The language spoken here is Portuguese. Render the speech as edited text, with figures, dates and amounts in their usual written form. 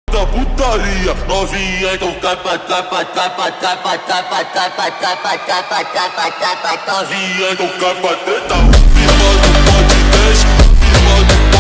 da putaria, novinha, então capa, capa, capa, capa, capa, capa, capa, capa, capa, capa, novinha, então capa, treta.